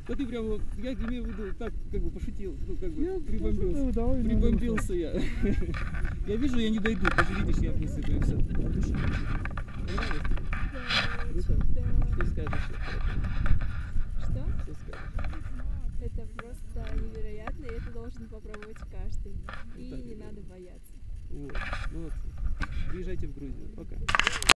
Да ты прям, я имею в виду, так, как бы пошутил, ну, как бы прибомбился. Давай, Прибомбился я. Я вижу, я не дойду, даже видишь, я вниз иду и все. От души. Понравилось тебе? Круто? Что скажешь по этому? Что? Что скажешь? Это просто невероятно, и это должен попробовать каждый. И Так, не да. надо бояться. Вот, молодцы. Приезжайте в Грузию. Пока.